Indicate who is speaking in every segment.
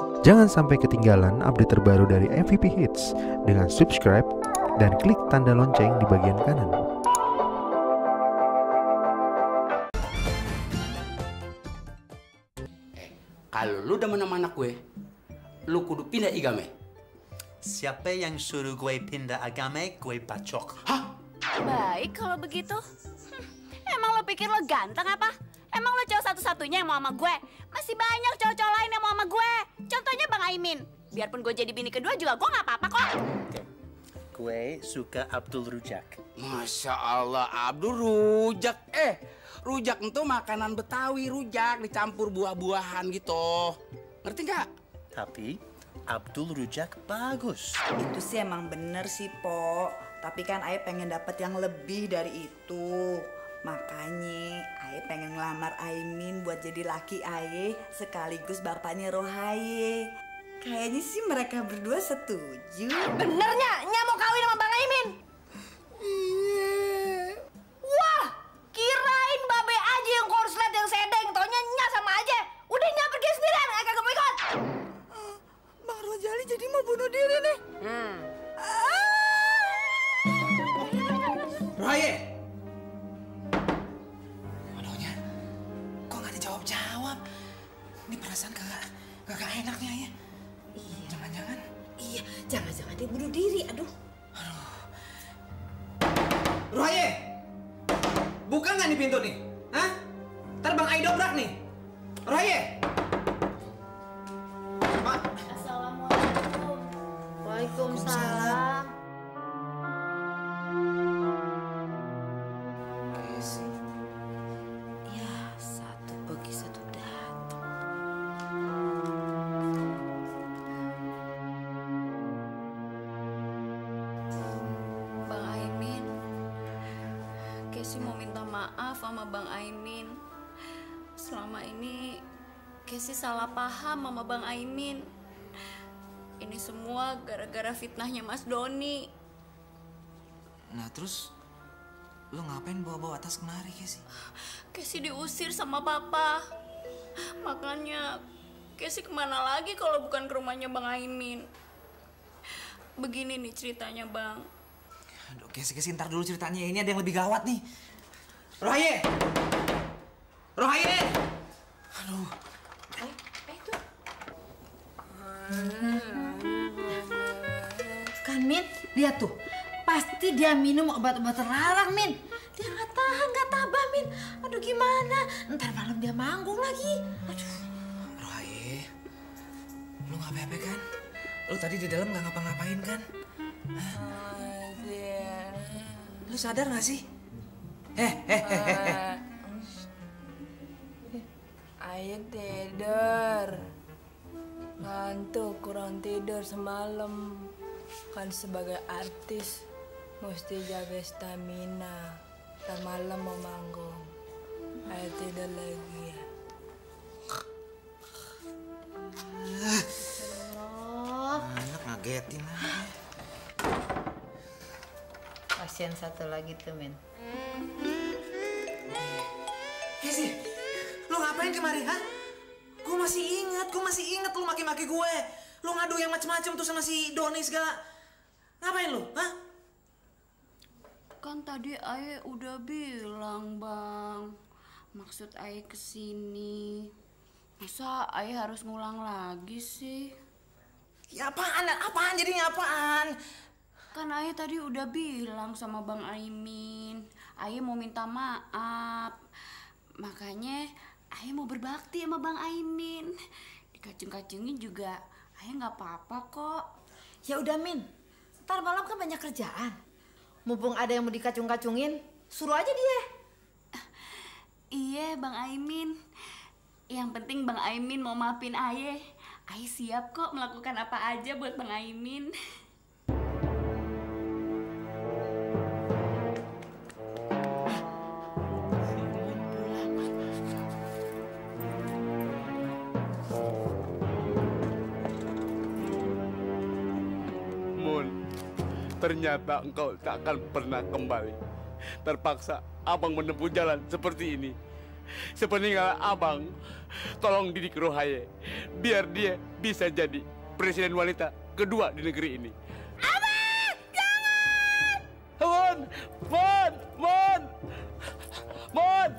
Speaker 1: Jangan sampai ketinggalan update terbaru dari MVP Hits dengan subscribe dan klik tanda lonceng di bagian kanan.
Speaker 2: Kalau lu demen sama anak gue, lu kudu pindah igame.
Speaker 3: Siapa yang suruh gue pindah agama, gue bacok.
Speaker 2: Hah?
Speaker 4: Baik kalau begitu. Emang lo pikir lo ganteng apa? Emang lo cowok satu-satunya yang mau sama gue? Masih banyak cowok-cowok lain yang mau sama gue. Contohnya Bang Aimin. Biarpun gue jadi bini kedua juga gue gak apa-apa kok.
Speaker 3: Oke. Gue suka Abdul Rujak.
Speaker 2: Masya Allah, Abdul rujak. Rujak itu makanan Betawi, rujak dicampur buah-buahan gitu. Ngerti nggak?
Speaker 3: Tapi Abdul Rujak bagus.
Speaker 5: Itu sih emang bener sih, Po. Tapi kan Ae pengen dapet yang lebih dari itu. Makanya Ae pengen ngelamar Aimin buat jadi laki Ae sekaligus bapaknya Rohaye. Kayaknya sih mereka berdua setuju.
Speaker 4: Benernya, Nya mau kawin sama Bang Aimin? Wah, kirain Babe aja yang korslet yang sedeng. Taunya Nya sama aja. Udah Nya pergi sendirian, kagak mau ikut.
Speaker 5: Bang Rojali jadi mau bunuh diri nih.
Speaker 2: Rohaye! Aduhnya, kok nggak dijawab-jawab? Ini perasaan kagak enaknya ya.
Speaker 5: Iya.
Speaker 2: Jangan-jangan.
Speaker 5: Iya, jangan-jangan dia bunuh diri. Aduh.
Speaker 6: Rohaye, buka nggak nih pintu nih? Hah? Ntar Bang Ai dobrak nih. Rohaye. Mak.
Speaker 4: Assalamualaikum. Waalaikumsalam.
Speaker 5: Ya, satu pergi satu datang.
Speaker 4: Bang Aimin, Kesi mau minta maaf sama Bang Aimin. Selama ini Kesi salah paham sama Bang Aimin. Ini semua gara-gara fitnahnya Mas Doni.
Speaker 6: Nah terus, lu ngapain bawa-bawa tas kemari Kesi?
Speaker 4: Kesi diusir sama papa. Makanya Kesi kemana lagi kalau bukan ke rumahnya Bang Aimin. Begini nih ceritanya Bang.
Speaker 6: Aduh Kesi, ntar dulu ceritanya. Ini ada yang lebih gawat nih. Rohaye! Rohaye! Aduh.
Speaker 5: Itu. Kan Min, lihat tuh. Pasti dia minum obat-obat terlarang, Min. Dia nggak tahan, nggak tabah, Min. Aduh gimana? Ntar malam dia manggung lagi. Aduh.
Speaker 6: Rohaye, lu nggak apa-apa kan? Lu tadi di dalam nggak ngapa-ngapain kan? Lu sadar nggak sih?
Speaker 7: Ayo tidur. Ngantuk, kurang tidur semalam. Kan sebagai artis mesti jaga stamina. Ntar malam mau manggung. Ayo tidur lagi ya.
Speaker 6: Anak ngagetin aja.
Speaker 5: Pasien satu lagi tuh, Min.
Speaker 6: Kesi, lu ngapain kemari, ha? Gue masih ingat lu maki-maki gue. Lu ngadu yang macem-macem tuh sama si Doni segala. Ngapain lu, ha?
Speaker 4: Kan tadi Ae udah bilang Bang. Maksud Ae kesini. Masa Ae harus ngulang lagi sih?
Speaker 6: Ya apaan jadinya apaan?
Speaker 4: Kan Ae tadi udah bilang sama Bang Aimin. Ae mau minta maaf. Makanya Ae mau berbakti sama Bang Aimin. Dikacung-kacungin juga Ae nggak apa-apa kok.
Speaker 5: Ya udah, Min. Ntar malam kan banyak kerjaan. Mumpung ada yang mau dikacung-kacungin, suruh aja dia.
Speaker 4: Iya Bang Aimin. Yang penting Bang Aimin mau maafin Ae. Ae siap kok melakukan apa aja buat Bang Aimin.
Speaker 8: Ternyata engkau tak akan pernah kembali. Terpaksa abang menempuh jalan seperti ini. sepeninggal abang, tolong didik Rohaye biar dia bisa jadi presiden wanita kedua di negeri ini.
Speaker 4: Abang, jangan!
Speaker 8: Mon, Mon, Mon, Mon.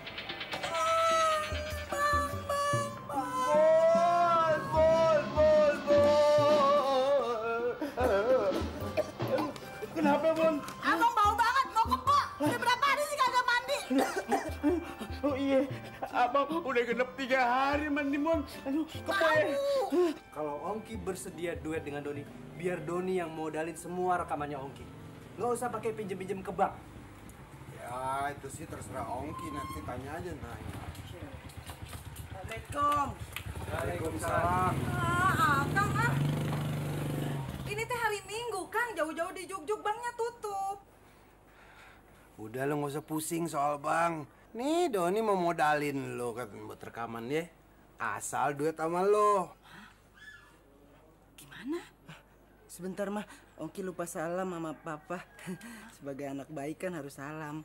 Speaker 8: Kenapa, Mon?
Speaker 5: Abang bau banget, mau kebok. Udah berapa hari sih kagak mandi?
Speaker 8: Oh iya, abang udah genep 3 hari mandi, Mon. Aduh, kepoe.
Speaker 9: Kalau Ongki bersedia duet dengan Doni, biar Doni yang modalin semua rekamannya Ongki. Nggak usah pakai pinjem-pinjem ke bank.
Speaker 10: Ya, itu sih terserah Ongki, nanti tanya aja Naya.
Speaker 5: Assalamualaikum.
Speaker 10: Waalaikumsalam.
Speaker 5: Kang ah. Ini teh hari Minggu, Kang. Jauh-jauh di Jugjug, banknya tutup.
Speaker 10: Udah lo nggak usah pusing soal bang. Nih Doni mau modalin lo kan buat rekaman ya. Asal duet sama lo.
Speaker 5: Gimana? Sebentar mah, Ongki lupa salam sama papa. Sebagai anak baik kan harus salam.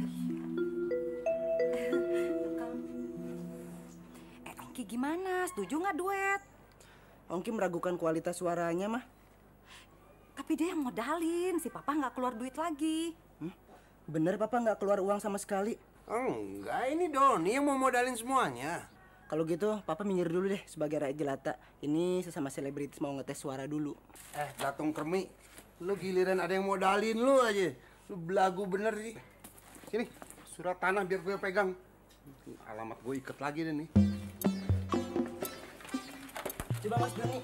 Speaker 5: Ongki gimana? Setuju nggak duet? Ongki meragukan kualitas suaranya mah. Tapi dia yang modalin, si papa nggak keluar duit lagi. Bener papa nggak keluar uang sama sekali?
Speaker 10: Enggak, ini Doni yang mau modalin semuanya.
Speaker 5: Kalau gitu, papa minggir dulu deh sebagai rakyat jelata. Ini sesama selebritis mau ngetes suara dulu.
Speaker 10: Datung Kermi, lo giliran ada yang modalin lo aja. Lo belagu bener sih. Sini, surat tanah biar gue pegang. Alamat gue ikat lagi deh nih.
Speaker 5: Coba Mas Doni.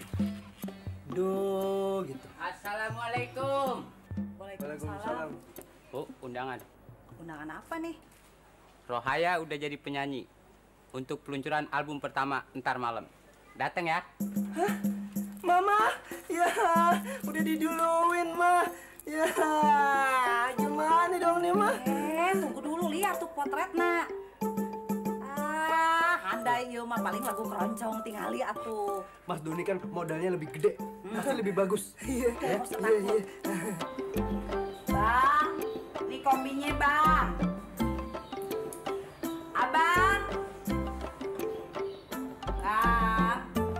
Speaker 5: Duh, gitu.
Speaker 11: Assalamualaikum.
Speaker 5: Waalaikumsalam.
Speaker 11: Oh, undangan.
Speaker 5: Undangan apa nih?
Speaker 11: Rohaya udah jadi penyanyi untuk peluncuran album pertama ntar malam. Dateng ya.
Speaker 5: Hah? Mama? Ya, udah diduluin, mah. Ya, gimana dong nih, mah?
Speaker 12: Tunggu dulu, lihat tuh potretnya. Handai ieu mah paling lagu keroncong tingali atuh.
Speaker 9: Mas Doni kan modalnya lebih gede, pasti lebih bagus.
Speaker 5: Iya.
Speaker 12: Bang, ini kopinya, Bang. Abang. Bang.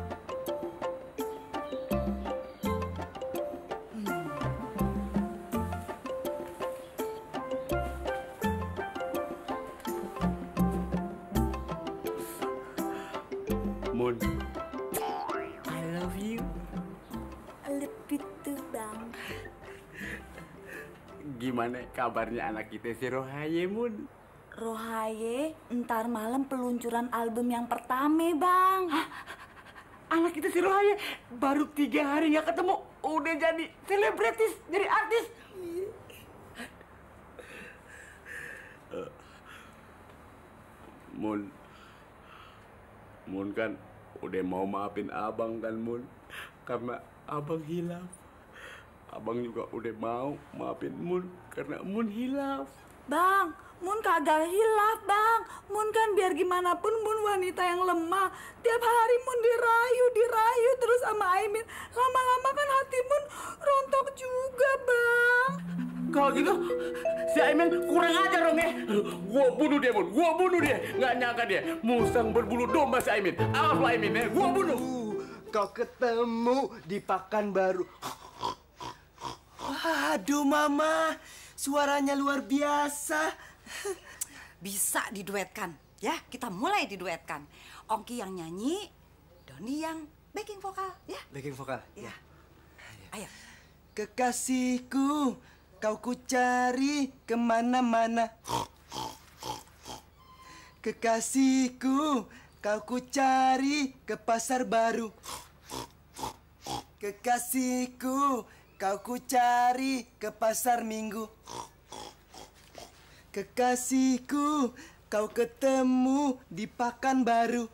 Speaker 8: Mon,
Speaker 5: I love you.
Speaker 12: Lebih tuh, Bang.
Speaker 8: gimana kabarnya anak kita si Rohaye, Mun?
Speaker 12: Rohaye, ntar malam peluncuran album yang pertama, Bang.
Speaker 8: Hah? Anak kita si Rohaye baru 3 hari nggak ketemu, udah jadi selebritis, jadi artis. Mun kan udah mau maafin abang kan, Mun, karena abang hilaf. Abang juga udah mau maafin Mun karena Mun hilaf.
Speaker 12: Bang, Mun kagak hilaf, Bang. Mun kan biar gimana pun Mun wanita yang lemah. Tiap hari Mun dirayu terus sama Aimin. Lama-lama kan hati Mun rontok juga, Bang.
Speaker 8: Kalau gitu, si Aimin kurang ajar dong ya. Gua bunuh dia, Mun. Gua bunuh dia. Nggak nyangka dia musang berbulu domba si Aimin. Awas lo Aimin ya, gua bunuh.
Speaker 9: Kau ketemu di Pekanbaru. Waduh, Mama. Suaranya luar biasa.
Speaker 12: Bisa diduetkan, ya. Kita mulai diduetkan. Ongki yang nyanyi, Doni yang backing vokal, ya.
Speaker 9: Backing vokal?
Speaker 12: Ya. Ayo.
Speaker 9: Kekasihku, kau ku cari kemana-mana. Kekasihku, kau ku cari ke pasar baru. Kekasihku, kau ku cari ke pasar minggu. Kekasihku, kau ketemu di Pekanbaru.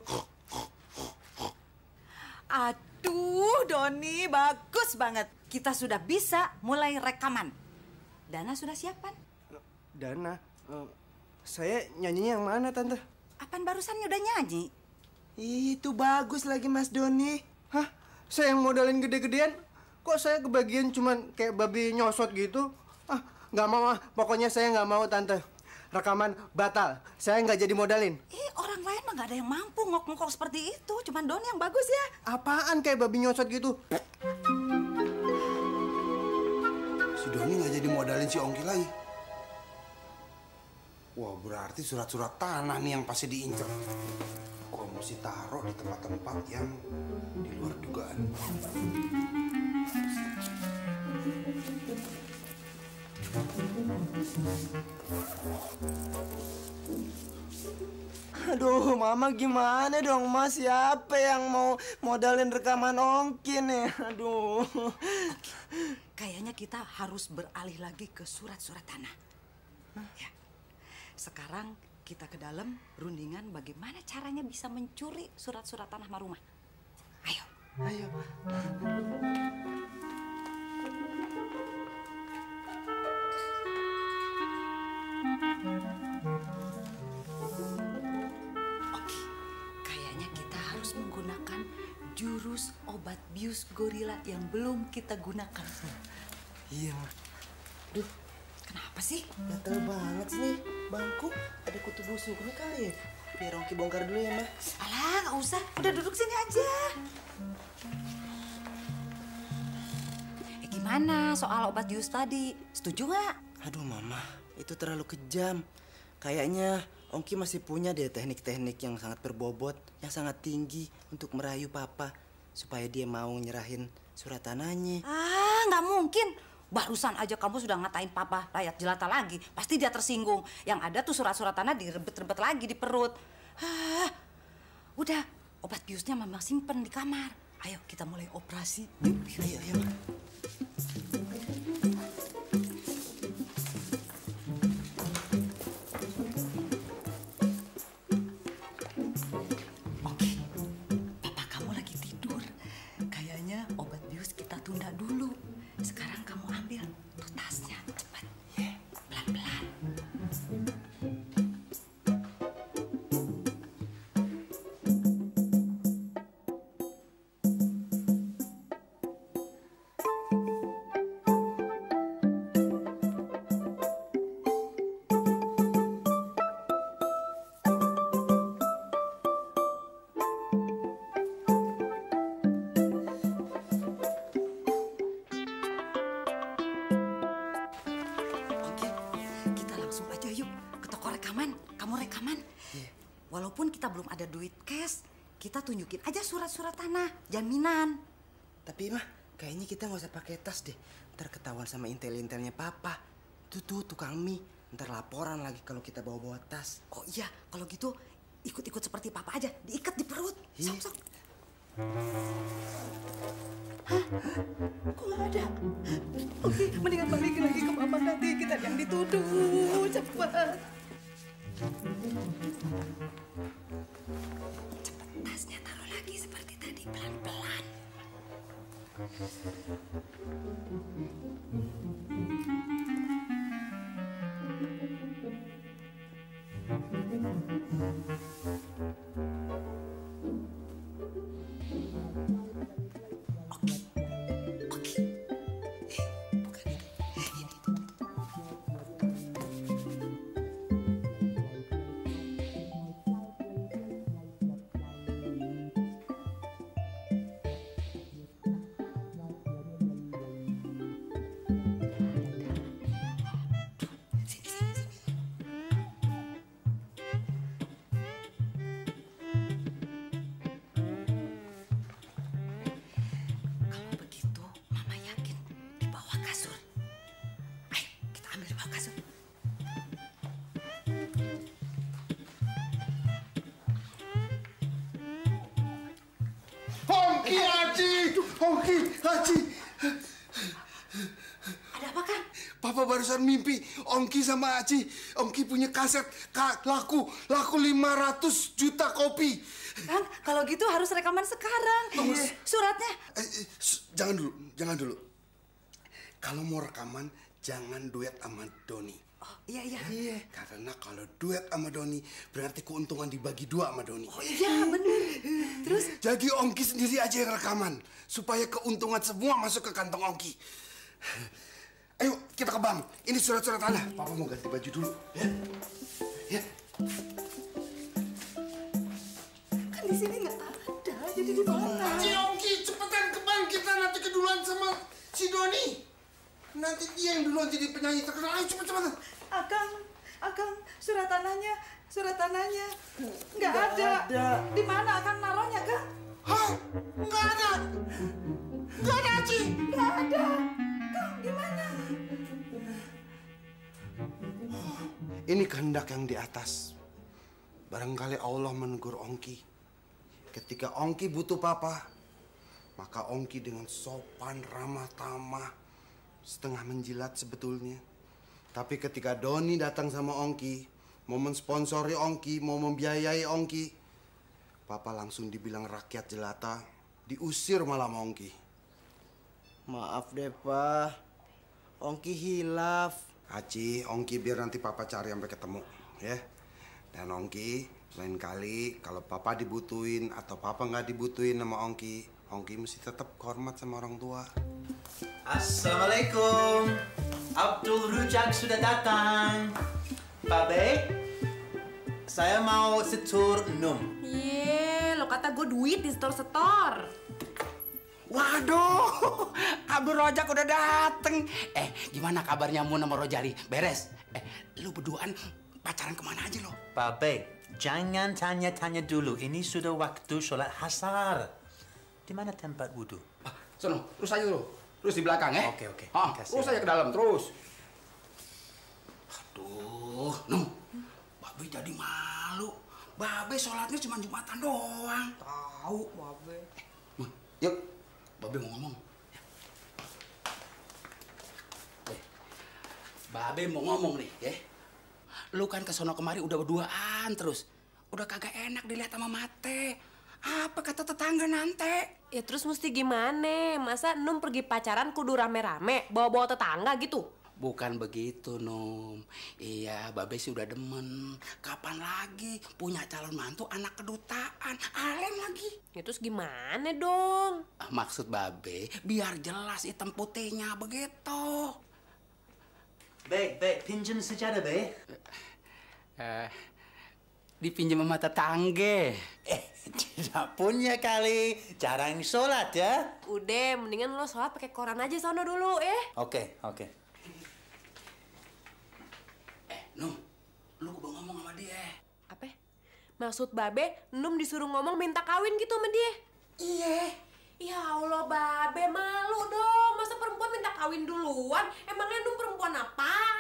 Speaker 12: Aduh, Doni, bagus banget. Kita sudah bisa mulai rekaman. Dana sudah siapan?
Speaker 9: Dana? Saya nyanyinya yang mana, Tante?
Speaker 12: Apaan barusannya udah nyanyi?
Speaker 9: Itu bagus lagi, Mas Doni. Hah? Saya yang modalin gede-gedean? Kok saya kebagian cuman kayak babi nyosot gitu? Nggak mau, pokoknya saya nggak mau, Tante. rekaman batal. Saya nggak jadi modalin.
Speaker 5: Orang lain mah nggak ada yang mampu ngok-ngok seperti itu. Cuman Doni yang bagus ya.
Speaker 10: Apaan kayak babi nyosot gitu? Si Doni nggak jadi modalin si Ongki lagi. Wah, berarti surat-surat tanah nih yang pasti diincer. Gua mesti taruh di tempat-tempat yang di luar dugaan.
Speaker 6: Aduh, Mama gimana dong, Mas? Siapa yang mau modalin rekaman Ongki nih? Aduh.
Speaker 5: Kayaknya kita harus beralih lagi ke surat-surat tanah. Ya. Sekarang kita ke dalam rundingan bagaimana caranya bisa mencuri surat-surat tanah Marumah. Ayo.
Speaker 6: Ayo.
Speaker 5: Oke, kayaknya kita harus menggunakan jurus obat bius gorila yang belum kita gunakan.
Speaker 6: Iya, Ma.
Speaker 5: Duh, kenapa sih?
Speaker 6: Gatel banget sih nih. Bangku ada kutu busuknya kali ya. Biar Ongki bongkar dulu ya, Ma.
Speaker 5: Alah, nggak usah. Udah duduk sini aja. Gimana soal obat bius tadi? Setuju nggak?
Speaker 6: Aduh, Mama. Itu terlalu kejam. Kayaknya Ongki masih punya deh teknik-teknik yang sangat berbobot, yang sangat tinggi untuk merayu Papa supaya dia mau nyerahin surat tanahnya.
Speaker 5: Ah, nggak mungkin. Barusan aja kamu sudah ngatain Papa rakyat jelata lagi. Pasti dia tersinggung. Yang ada tuh surat-surat tanah direbet-rebet lagi di perut. Ah, udah, obat biusnya Mama simpen di kamar. Ayo kita mulai operasi.
Speaker 6: Ayo.
Speaker 5: Tunda dulu. Sekarang kamu ambil tuh tasnya, cepat. Pelan-pelan. Walaupun kita belum ada duit cash, kita tunjukin aja surat-surat tanah, jaminan.
Speaker 6: Tapi Mah, kayaknya kita nggak usah pakai tas deh. Ntar ketahuan sama intel-intelnya Papa. Tuh tukang mie. Ntar laporan lagi kalau kita bawa-bawa tas.
Speaker 5: Oh iya, kalau gitu ikut-ikut seperti Papa aja, diikat di perut. Sok-sok. Hah? Kok nggak ada? Oke, mendingan balikin lagi ke Mama, nanti kita yang dituduh. Cepat. Cepat, tasnya taruh lagi seperti tadi, pelan-pelan.
Speaker 10: Ongki, Haji.
Speaker 5: Ada apa, Kang?
Speaker 10: Papa barusan mimpi Ongki sama Haji. Ongki punya kaset laku 500 juta kopi.
Speaker 5: Kang, kalau gitu harus rekaman sekarang. Suratnya.
Speaker 10: Jangan dulu. Kalau mau rekaman, jangan duet sama Doni.
Speaker 5: Oh, iya.
Speaker 10: Karena kalau duet sama Doni, berarti keuntungan dibagi dua sama Doni.
Speaker 5: Oh iya, bener. Terus?
Speaker 10: Jadi Ongki sendiri aja yang rekaman. Supaya keuntungan semua masuk ke kantong Ongki. Ayo kita ke bank. Ini surat-surat tanah. Papa mau ganti baju dulu. Ya. Ya.
Speaker 12: Kan di sini nggak ada, jadi di mana?
Speaker 10: Si Ongki, cepetan ke bank. Kita nanti keduluan sama si Doni. Nanti dia yang duluan jadi penyanyi terkenal. Ayo cepet-cepetan.
Speaker 12: Akang, surat tanahnya nggak ada. Di mana Akang naruhnya, Kang?
Speaker 10: Hah? Nggak ada? Nggak ada, Ci?
Speaker 12: Nggak ada. Kang, gimana?
Speaker 10: Ini kehendak yang di atas. Barangkali Allah menegur Ongki. Ketika Ongki butuh papa, maka Ongki dengan sopan, ramah tamah, setengah menjilat sebetulnya. Tapi ketika Doni datang sama Ongki, mau mensponsori Ongki, mau membiayai Ongki, papa langsung dibilang rakyat jelata, diusir malah sama Ongki.
Speaker 6: Maaf deh, Pak. Ongki hilaf.
Speaker 10: Aci, Ongki biar nanti papa cari sampai ketemu, ya. Dan Ongki, lain kali kalau papa dibutuhin atau papa nggak dibutuhin sama Ongki, Ongki mesti tetap hormat sama orang tua.
Speaker 3: Assalamualaikum. Abdul Rujak sudah datang. Pak Bey, saya mau setur num.
Speaker 13: Lo kata gue duit di setor-setor.
Speaker 2: Waduh, Abdul Rojak udah dateng. Gimana kabarnya Mun sama Rojali? Beres? Lu berduaan pacaran kemana aja lo?
Speaker 3: Pak Bey, jangan tanya-tanya dulu. Ini sudah waktu sholat asar. Di mana tempat wudhu?
Speaker 2: Sono, terus aja lo. Terus di belakang ya?
Speaker 3: Oke.
Speaker 2: Terus aja ke dalam, terus. Aduh, Num. Babe jadi malu. Babe sholatnya cuma Jumatan doang.
Speaker 13: Tahu, Babe.
Speaker 2: Yuk, Babe mau ngomong. Babe mau ngomong nih, ya. Lu kan kesono kemari udah berduaan terus. Udah kagak enak dilihat sama mate. Apa kata tetangga nanti?
Speaker 13: Ya terus mesti gimana? Masa Num pergi pacaran kudu rame-rame, bawa-bawa tetangga gitu?
Speaker 2: Bukan begitu, Num. Iya, Babe sih udah demen. Kapan lagi punya calon mantu anak kedutaan? Alem lagi.
Speaker 13: Ya terus gimana dong?
Speaker 2: Maksud Babe, biar jelas hitam putihnya begitu.
Speaker 3: Bey, pinjam sejadah, Bey.
Speaker 2: Dipinjam sama tetangga.
Speaker 3: Tidak punya kali. Jarang sholat ya.
Speaker 13: Udah, mendingan lo sholat pakai koran aja sono dulu,
Speaker 3: Oke.
Speaker 2: Num, lu kudu ngomong sama dia.
Speaker 13: Apa? Maksud Babe, Num disuruh ngomong minta kawin gitu sama dia?
Speaker 2: Iya.
Speaker 13: Ya Allah, Babe malu dong. Masa perempuan minta kawin duluan? Emangnya Num perempuan apaan?